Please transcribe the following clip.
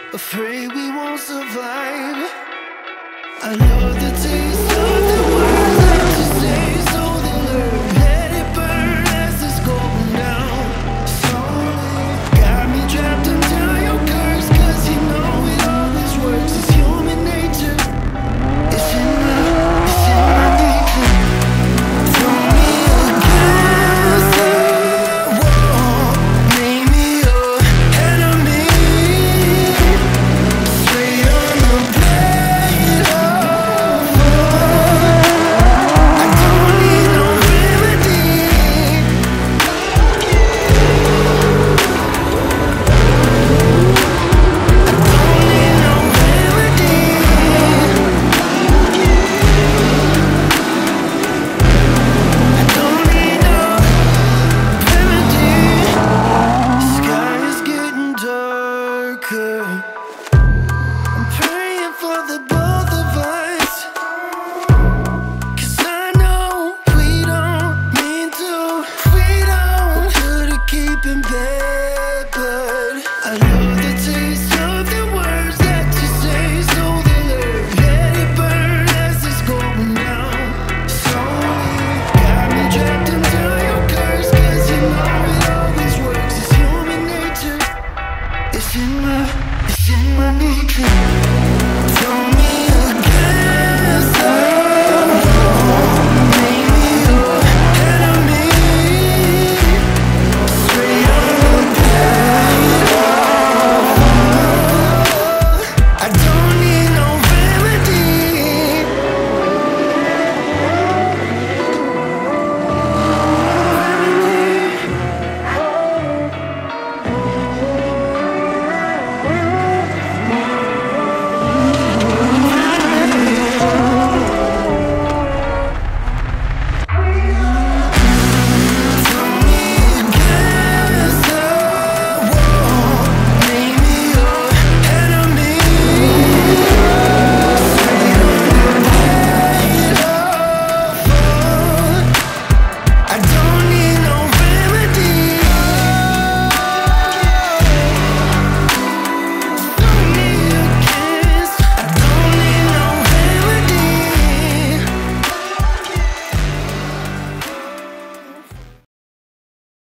afraid we won't survive. I love the taste of the words that you say, so they learn. Let it burn as it's going down. Slowly got me trapped until you curse, 'cause you know it always works. It's human nature. It's in my nature. Throw me against the wall, make me your enemy. Straight on the blade of war. I don't need no remedy. I don't need no remedy. I don't need no remedy. Sky is getting darker. I'm praying for the both of us, 'cause I know we don't mean to. We don't good at keeping bad blood. I love the taste of the words that you say, so they learn. Let it burn as it's going down. Slowly got me trapped until you curse, 'cause you know it always works. It's human nature. It's in my nature.